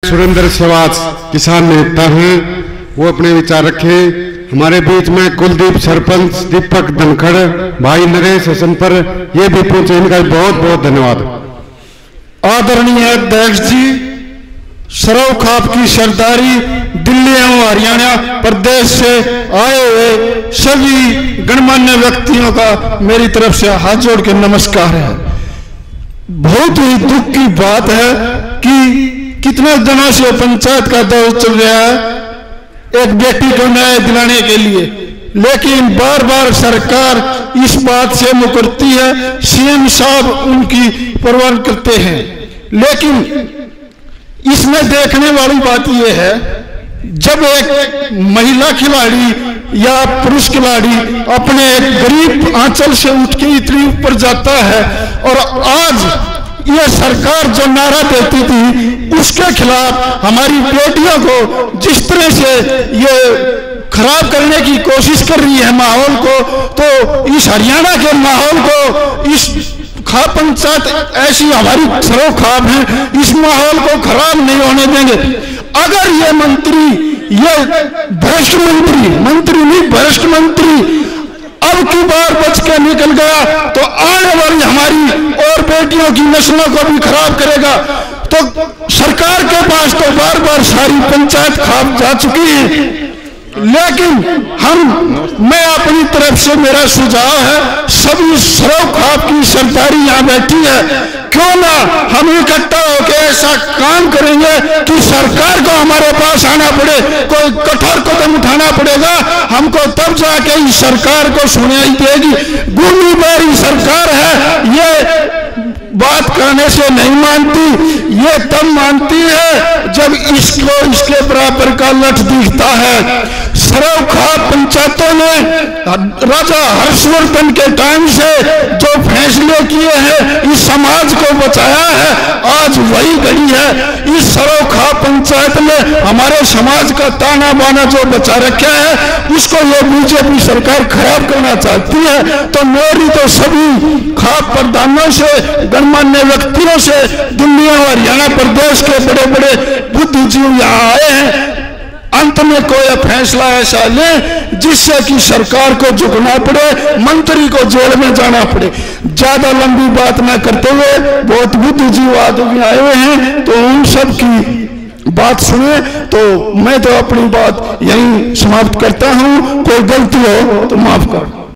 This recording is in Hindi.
सुरेंद्र सेवाज किसान नेता हैं, वो अपने विचार रखे। हमारे बीच में कुलदीप सरपंच दीपक धनखड़, भाई नरेश हसन पर ये भी पहुंचे, इनका बहुत बहुत धन्यवाद। आदरणीय अध्यक्ष जी, सरव खाप की सरदारी दिल्ली एवं हरियाणा प्रदेश से आए हुए सभी गणमान्य व्यक्तियों का मेरी तरफ से हाथ जोड़ के नमस्कार है। बहुत ही दुख की बात है कि कितने दिनों से पंचायत का दौर चल रहा है एक बेटी को न्याय दिलाने के लिए, लेकिन बार बार सरकार इस बात से मुकरती है। सीएम साहब उनकी परवाह करते हैं, लेकिन इसमें देखने वाली बात यह है, जब एक महिला खिलाड़ी या पुरुष खिलाड़ी अपने गरीब आंचल से उठ के इतनी ऊपर जाता है, और आज ये सरकार जो नारा देती थी उसके खिलाफ हमारी बेटियों को जिस तरह से ये खराब करने की कोशिश कर रही है माहौल को, तो इस हरियाणा के माहौल को, इस खाप पंचायत ऐसी हमारी सरव खाप है, इस माहौल को खराब नहीं होने देंगे। अगर ये मंत्री, ये भ्रष्ट मंत्री नहीं भ्रष्ट मंत्री अब की बार बच के निकल गया तो आने वाली हमारी और बेटियों की नस्लों को भी खराब करेगा। तो सरकार के पास तो बार बार सारी पंचायत खाप जा चुकी है, लेकिन मैं अपनी तरफ से मेरा सुझाव है, सभी सरव खाप की सरदारी यहाँ बैठी है, क्यों ना हम इकट्ठा होकर ऐसा काम करेंगे कि सरकार को हमारे पास आना पड़े, कोई कठोर कदम उठाना पड़ेगा हमको, तब जाके इस सरकार को सुनाई देगी। गुली बारी सरकार है, ये बात करने से नहीं मानती, ये तब मानती है जब इसको इसके बराबर का लठ दिखता है। सरव खाप पंचायतों ने राजा हर्षवर्धन के टाइम से जो फैसले किए हैं इस समाज को बचाया है, आज वही घड़ी है। इस सरव खाप पंचायत में हमारे समाज का ताना बाना जो बचा रखा है उसको ये बीजेपी सरकार खराब करना चाहती है। तो मेरी तो सभी खाप प्रधानों से, गणमान्य व्यक्तियों से, दिल्ली और हरियाणा प्रदेश के बड़े बड़े बुद्धिजीवी यहाँ आए हैं, अंत में कोई फैसला ऐसा ले जिससे कि सरकार को झुकना पड़े, मंत्री को जेल में जाना पड़े। ज्यादा लंबी बात ना करते हुए बहुत बुद्धिजीवी आदमी आए हुए हैं, तो उन सब की बात सुने। तो मैं तो अपनी बात यहीं समाप्त करता हूं, कोई गलती हो तो माफ कर।